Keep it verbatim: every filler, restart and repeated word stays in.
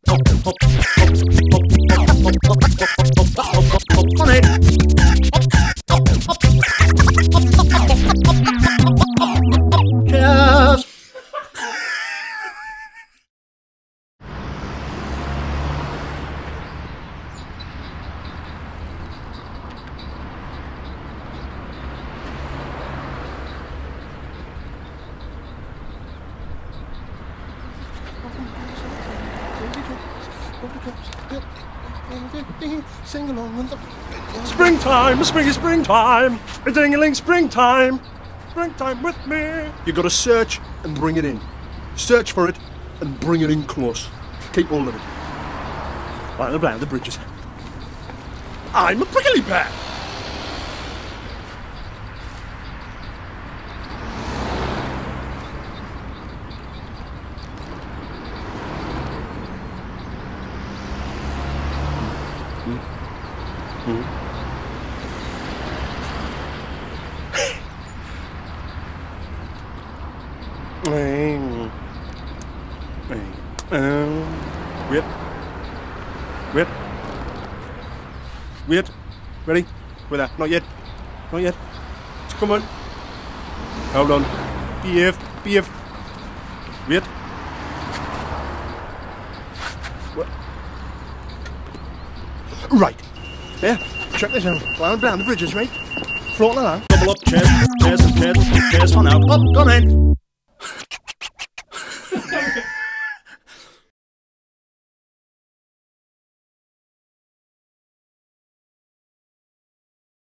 on it. Cheers. Sing along with the Springtime, spring, springtime, a ding-a-ling, springtime, springtime with me. You got to search and bring it in. Search for it and bring it in close. Keep hold of it. Lionel Blair, the bridges. I'm a prickly pear. Mm. Mm. Um, wait. Wait. Wait. Ready? Wait there. Not yet. Not yet. Come on. Hold on. Behave. Behave. Wait. What? Right. There. Check this out. Flying down the bridges, right? Floating along. Double up, chairs, chairs, chairs, chairs on out. Up, gone in.